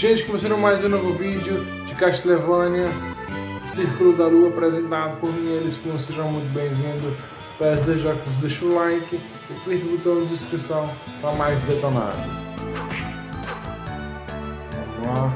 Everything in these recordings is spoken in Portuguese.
Gente, começando mais um novo vídeo de Castlevania Círculo da Lua, apresentado por mim, eles que sejam muito bem-vindos. Peço desde já que você deixe o like e aperta o botão de inscrição para mais detonado. Vamos lá.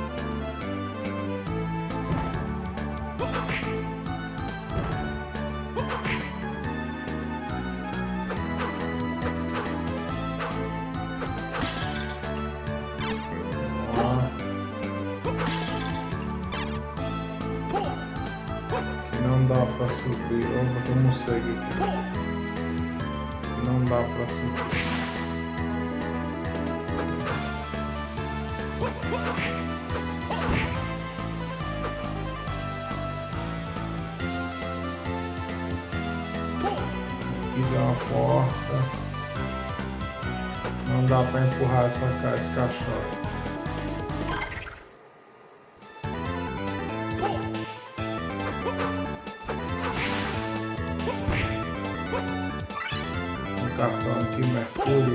Não dá pra subir, eu vou botar um morcego aqui. Não dá pra subir. Aqui dá uma porta. Não dá pra empurrar esse caixote. Cartão aqui, Mercúrio.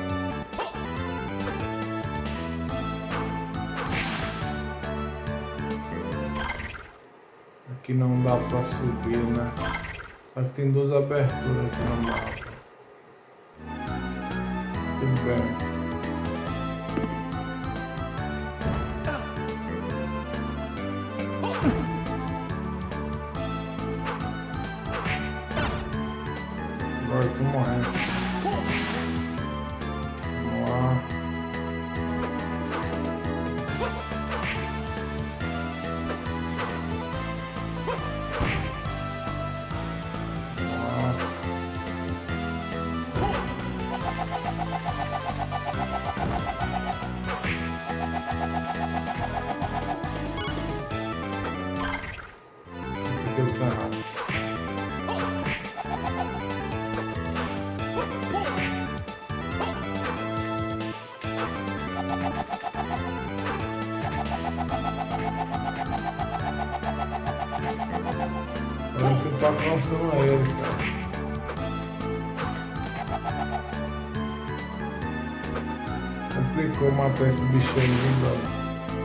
Aqui não dá pra subir, né? Só que tem duas aberturas aqui no mapa. Tudo bem. Agora eu tô morrendo. Vamos lá. Aqui eu tô errado. Eu que tá alcançando ele, cara. Complicou matar esse bicho aí, velho.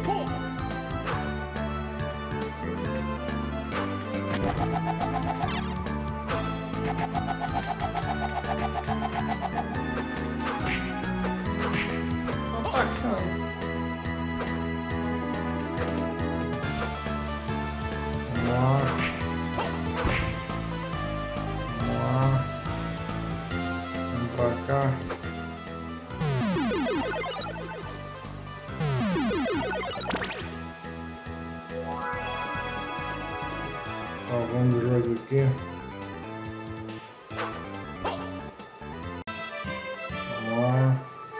Atacando. Vamos lá. Vamos lá. Vamos pra cá. Salvando o jogo aqui. Vamos lá.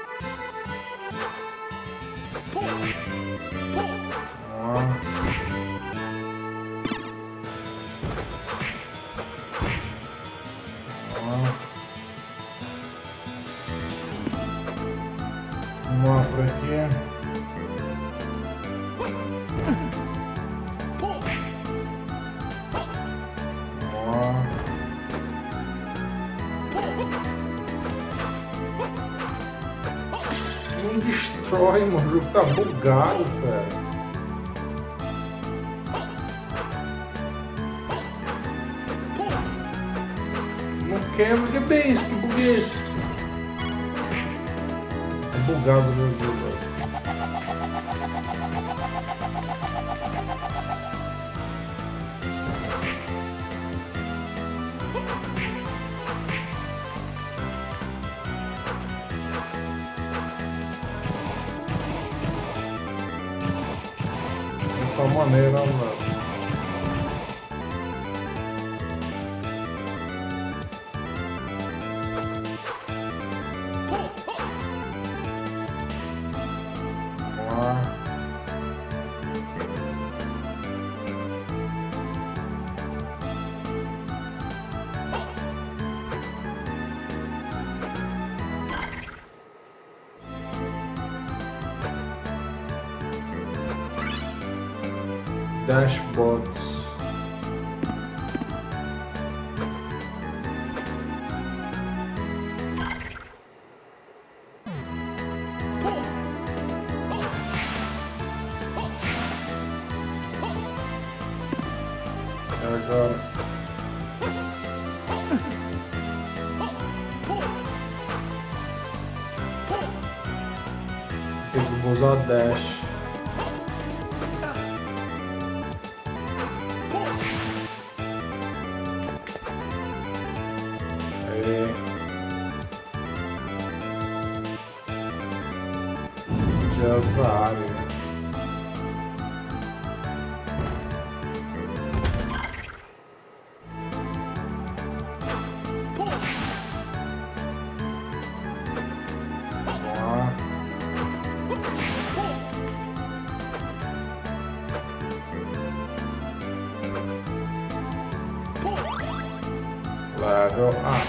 Vamos lá por aqui. Vamos lá. Não destrói, mano. O jogo tá bugado, velho. Não quebra, que bem isso, que bug é esse? É bugado o jogo, velho. Dessa maneira, velho. Dashboards. agora. Vou usar o dash. Aí. Já é outra área. Level up.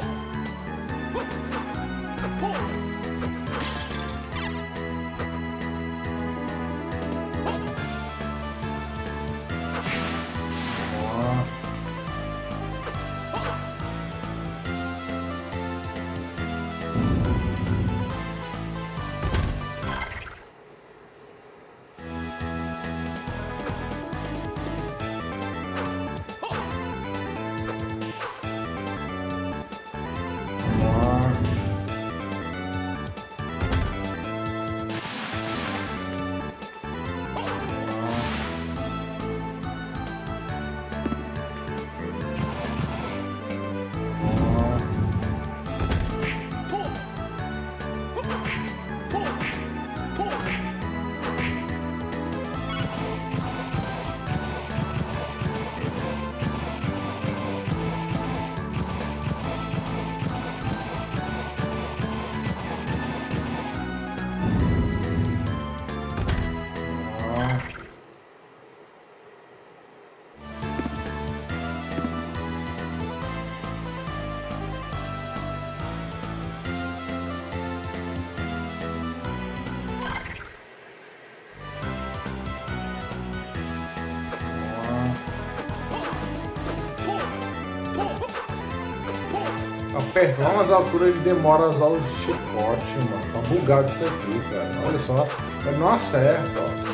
Apertar umas alturas ele demora a usar o chicote, mano. Tá bugado isso aqui, cara. Olha só, ele não acerta, ó.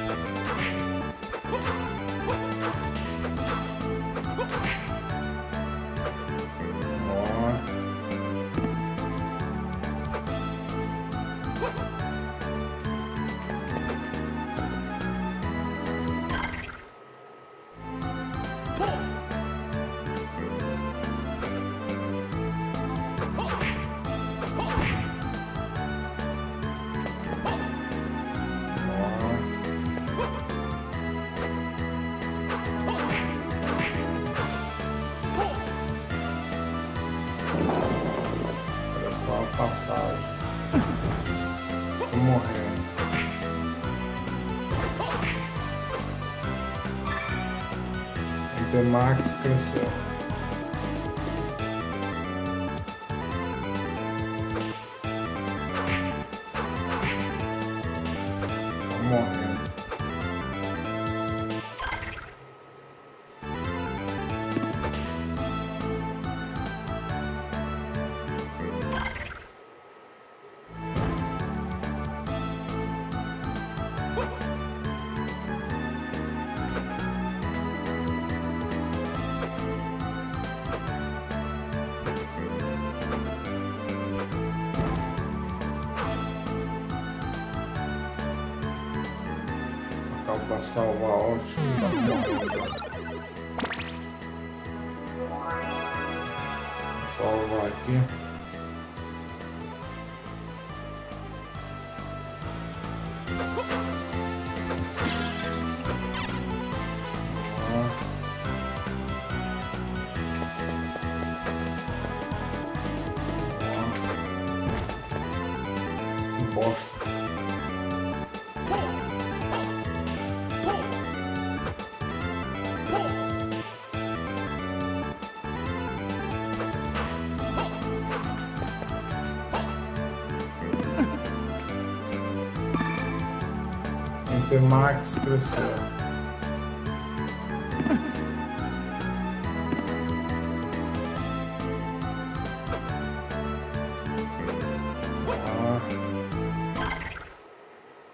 Passagem. Tô morrendo. MP Max cresceu. Tô morrendo. Pra salvar ótimo. Salvar aqui. Que bosta. MP Max cresceu.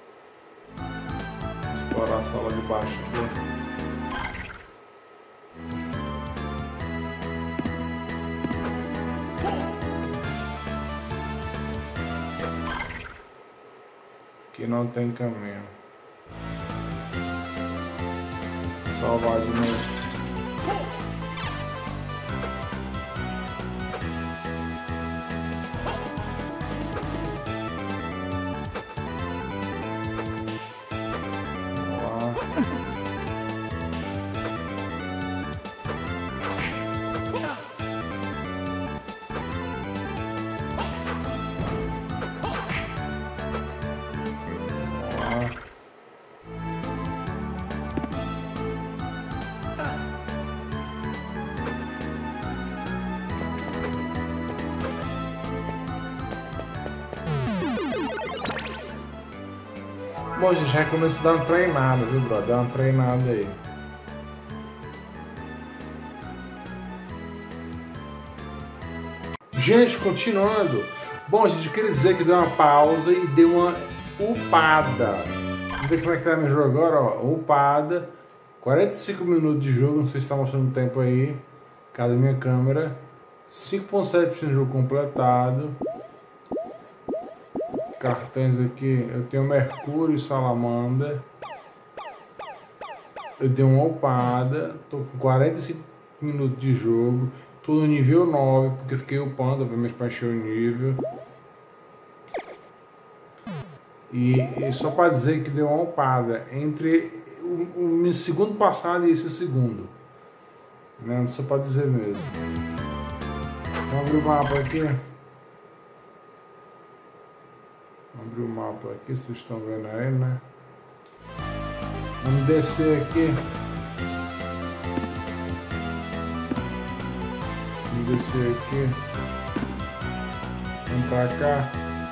Explorar a sala de baixo aqui. Que não tem caminho. Salvar de novo. Bom, gente, recomendo dar uma treinada, viu, brother? Dá uma treinada aí. Gente, continuando. Bom, gente, eu queria dizer que deu uma pausa e deu uma upada. Vamos ver como é que tá meu jogo agora, ó. Upada. 45 minutos de jogo, não sei se tá mostrando o tempo aí. Cadê minha câmera? 5.7% de jogo completado. Cartões aqui, eu tenho Mercúrio e Salamandra. Eu tenho uma upada. Tô com 45 minutos de jogo. Tô no nível 9, porque eu fiquei upando, obviamente, para encher o nível. E só para dizer que deu uma upada entre o segundo passado e esse segundo. Né? Só para dizer mesmo. Vamos abrir o mapa aqui. Vamos abrir o mapa aqui, vocês estão vendo aí, né? Vamos descer aqui. Vamos descer aqui. Vamos pra cá.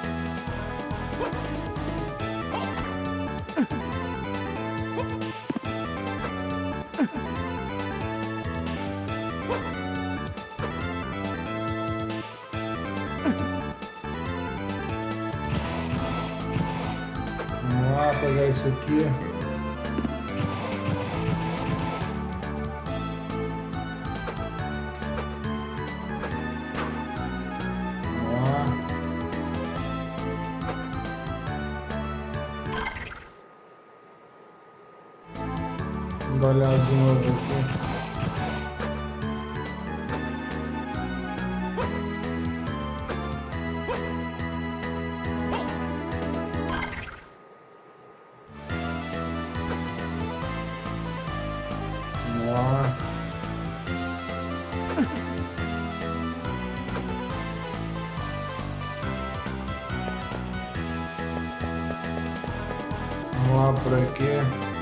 Vamos lá pegar isso aqui. Vamos dar uma olhada de novo aqui. Vamos lá. Vamos lá por aqui.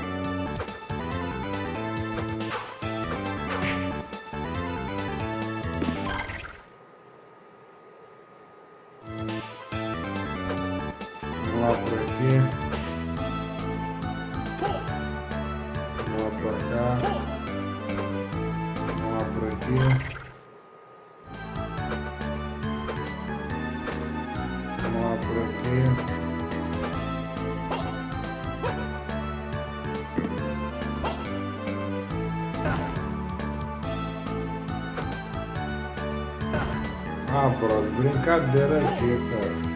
Vamos lá por aqui. Vamos lá por cá. Vamos lá por aqui. Vamos lá por aqui. Ah, brother, brincadeira aqui, cara.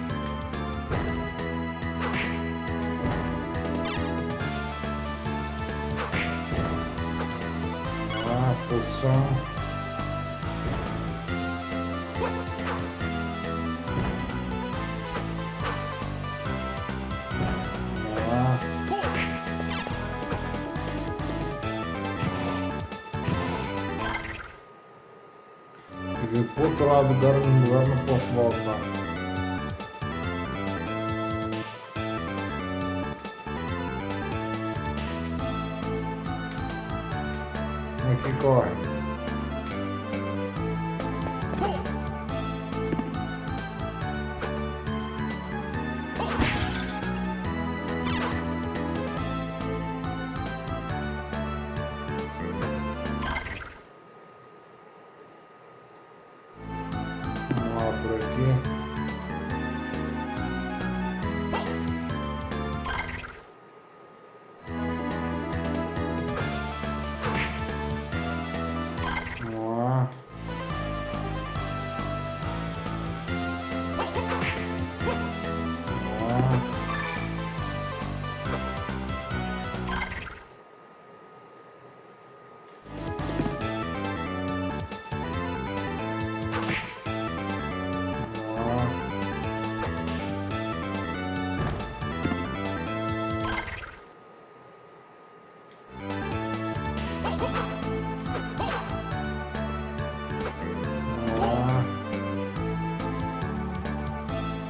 Ah, poção. Vamos lá. Eu vou pro outro lado do lugar, não posso voltar. Como é que corre? Vamos lá por aqui.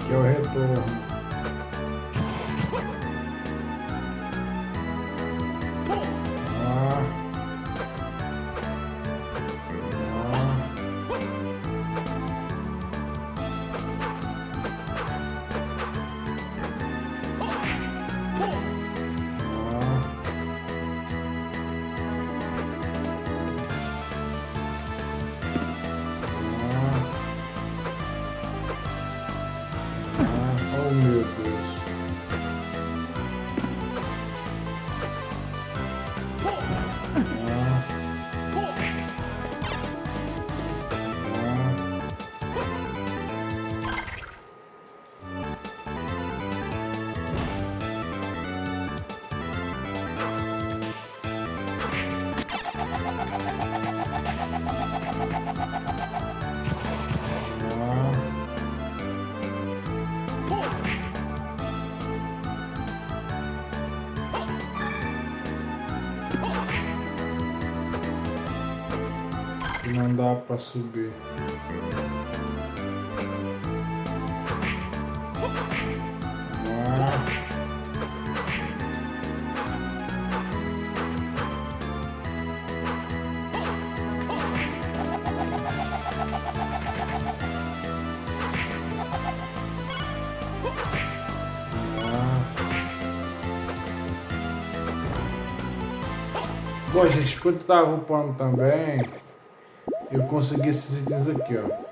Que é o retorno. Oh meu Deus. Não dá para subir. Bom, gente, enquanto estava upando também, eu consegui esses itens aqui, ó.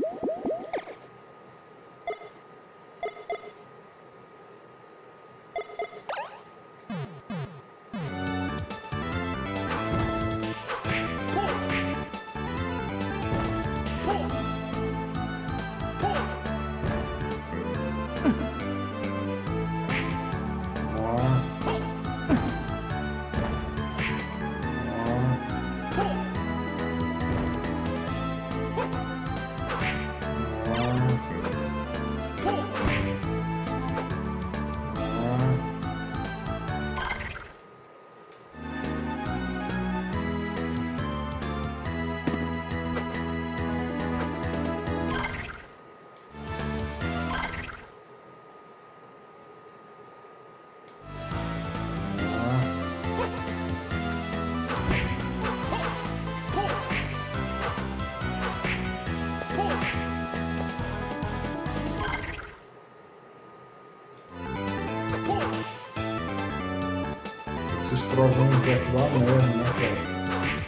Esses trovões de lá mesmo, né, cara?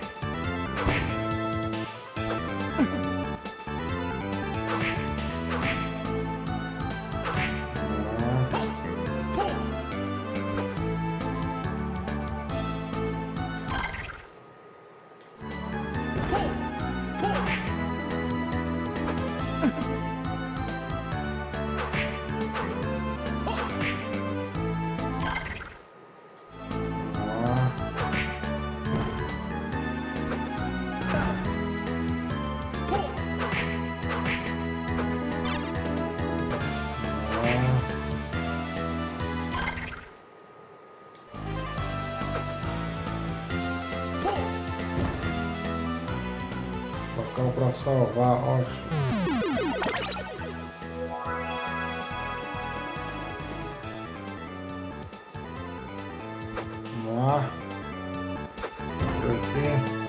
Para salvar, ótimo. Vamos lá. Por aqui.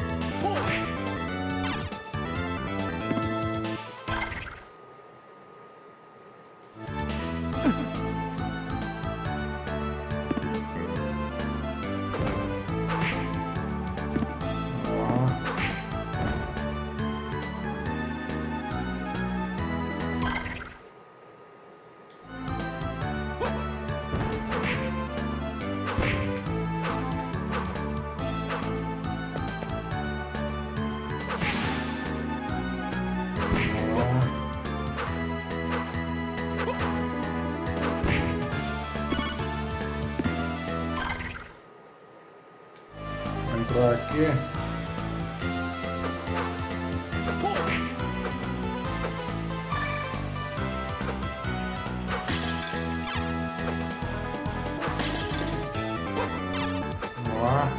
Entrar aqui. Vamos lá.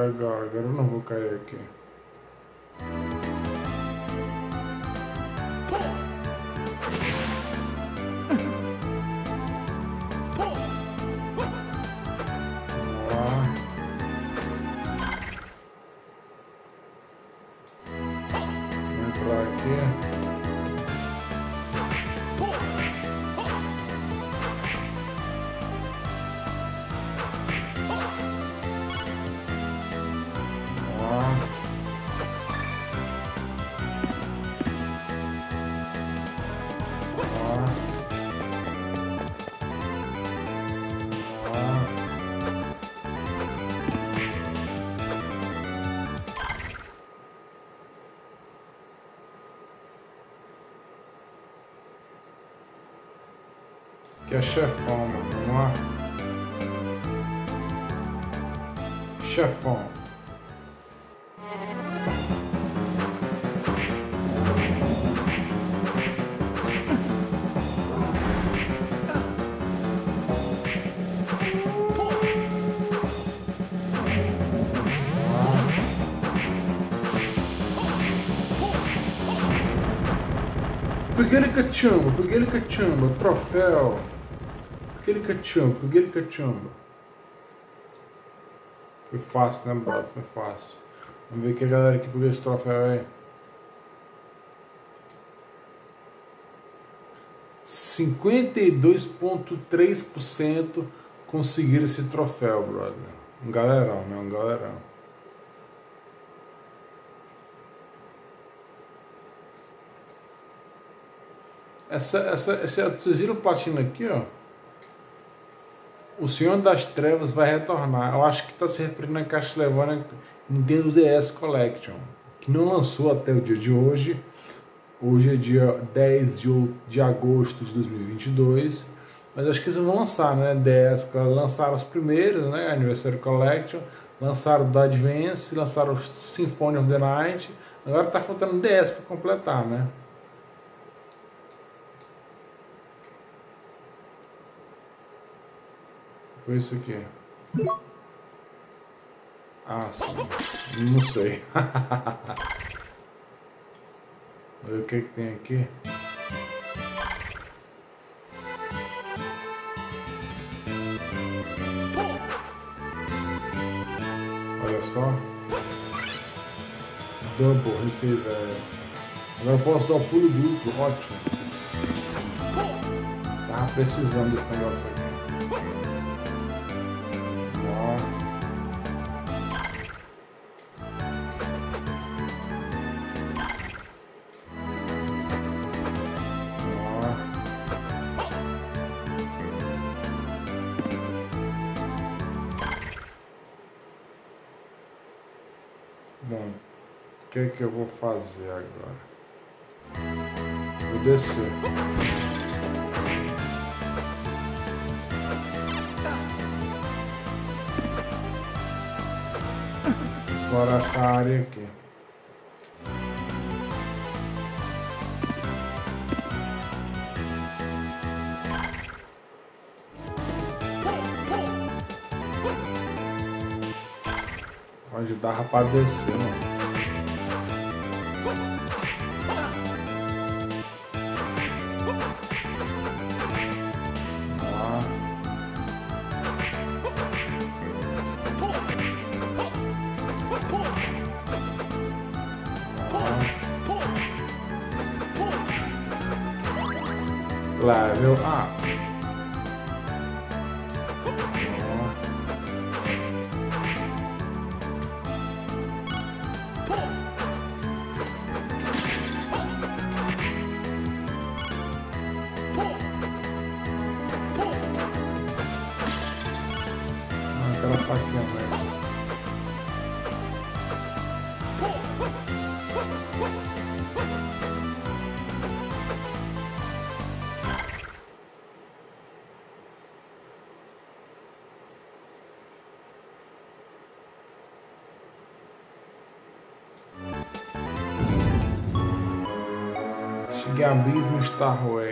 agora? Agora eu não vou cair aqui. Que é chefão, mano. Vamos lá. Chefão. Peguei ele cachamba, troféu. Peguei ele cachamba. Foi fácil, né, brother? Foi fácil. Vamos ver que a galera que pegou esse troféu aí. 52,3% conseguiram esse troféu, brother. Um galerão, né? Um galerão. Vocês viram o platino aqui, ó? O Senhor das Trevas vai retornar. Eu acho que está se referindo a Castlevania Nintendo DS Collection, que não lançou até o dia de hoje. Hoje é dia 10 de agosto de 2022. Mas acho que eles vão lançar, né? DS, lançaram os primeiros, né? Anniversary Collection. Lançaram o do Advance, lançaram o Symphony of the Night. Agora está faltando DS para completar, né? Foi isso aqui. Ah, sim. Não sei. Olha o que tem aqui. Olha só. Double, receiver. Agora eu posso dar o pulo duplo, ótimo. Tava precisando desse negócio aqui. Bom, o que é que eu vou fazer agora? Vou descer. Explorar essa área aqui. Onde dava pra descer, mano. Level up. Aquela faquinha, velho. Cheguei a Business Starway.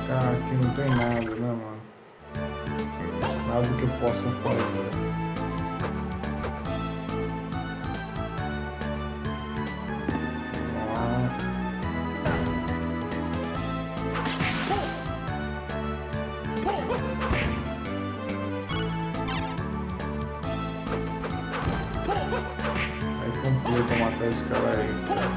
Cara, aqui não tem nada, né, mano? Nada que eu possa fazer. Aí completa matar esse cara aí.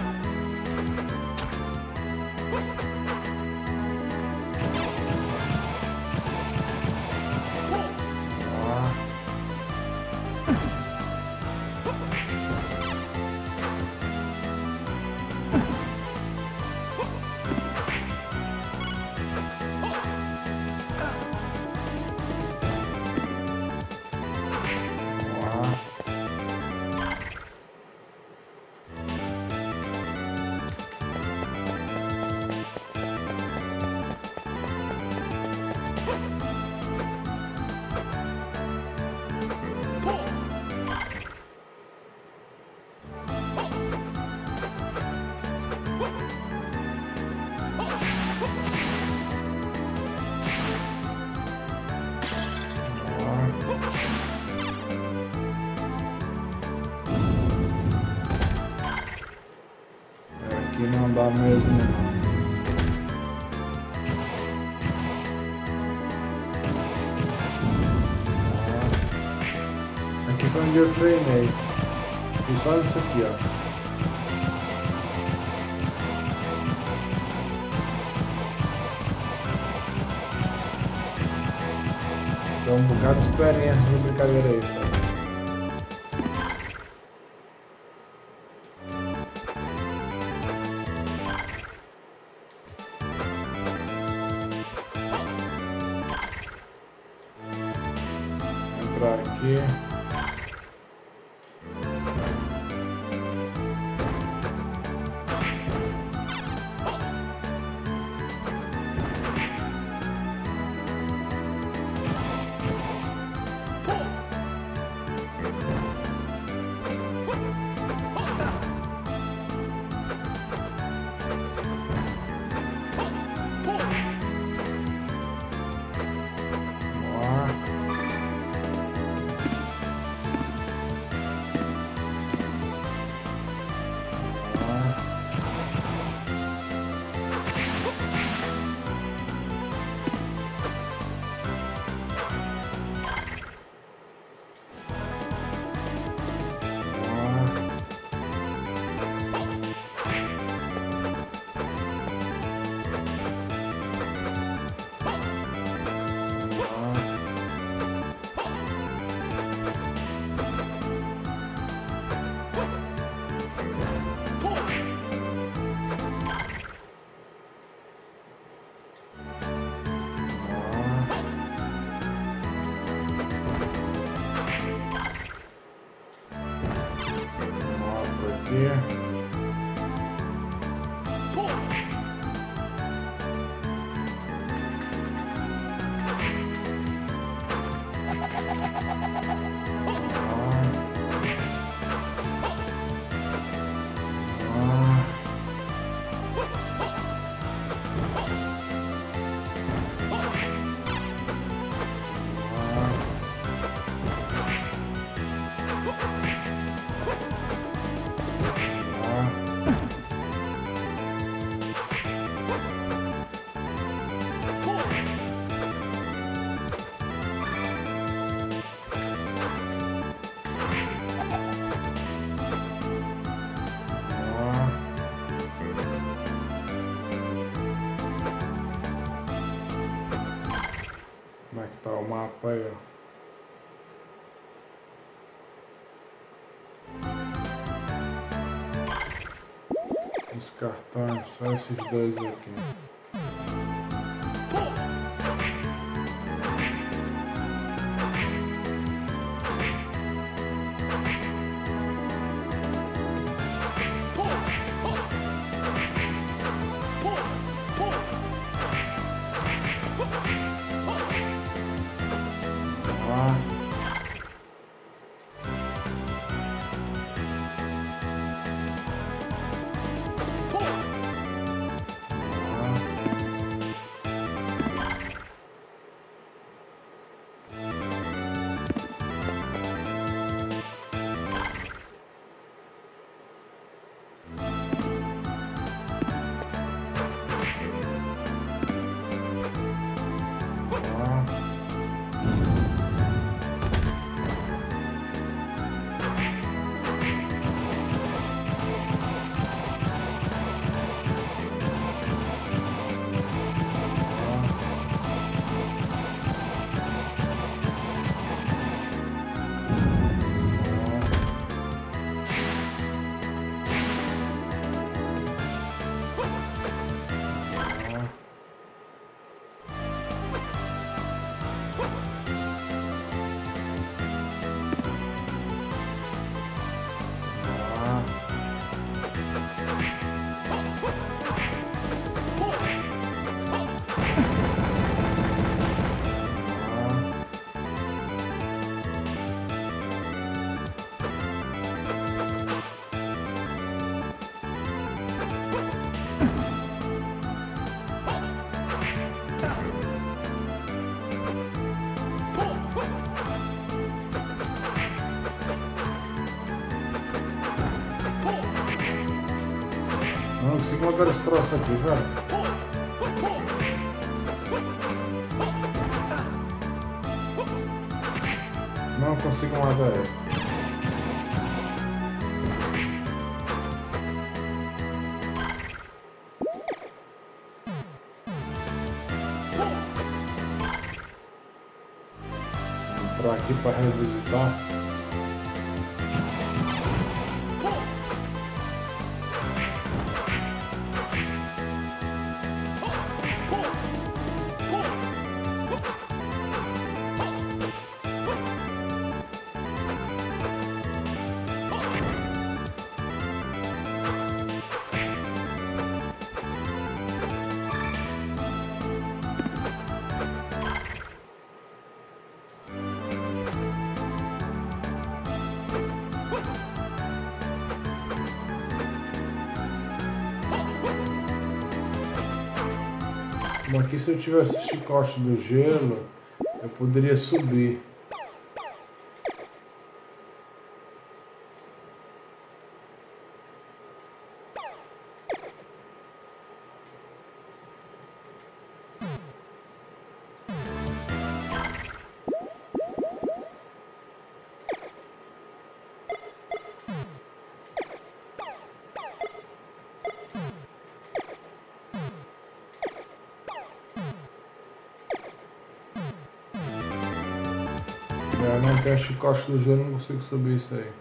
Aqui não dá mesmo não. Aqui foi onde eu treinei. Fiz só isso aqui, ó. Então um bocado de experiência de brincadeira aí, cara. Entrar aqui. Aqui. Como é que tá o mapa aí, ó? Os cartões, só esses dois aqui. Não consigo matar esse troço aqui, velho. Não consigo matar ele. Vou entrar aqui para revisitar. Bom, aqui se eu tivesse o chicote do gelo, eu poderia subir. Eu não tenho chicote do gelo, não consigo subir isso aí.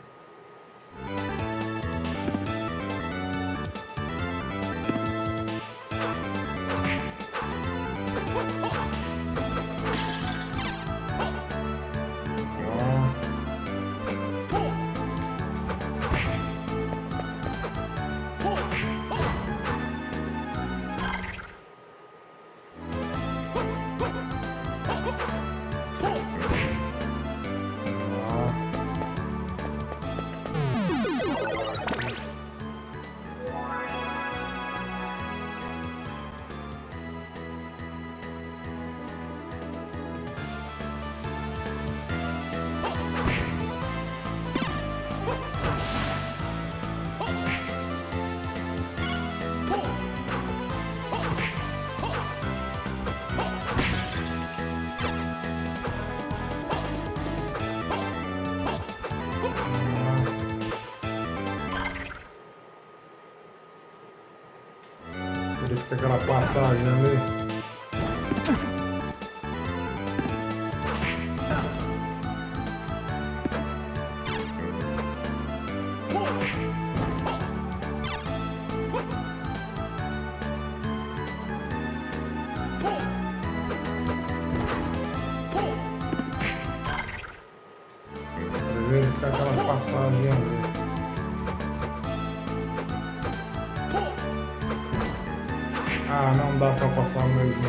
Fica aquela passagem ali. Fica aquela passagem ali. Ah, não dá pra passar mesmo.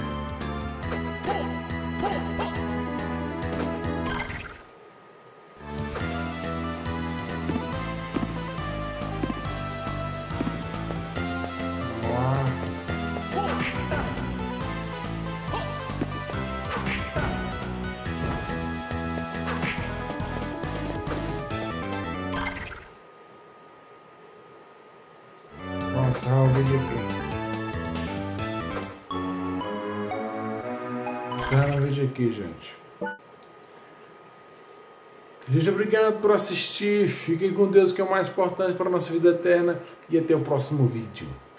Vamos lá. Vamos encerrar o vídeo aqui. Encerrar o vídeo aqui, gente. Gente, obrigado por assistir. Fiquem com Deus, que é o mais importante para a nossa vida eterna. E até o próximo vídeo.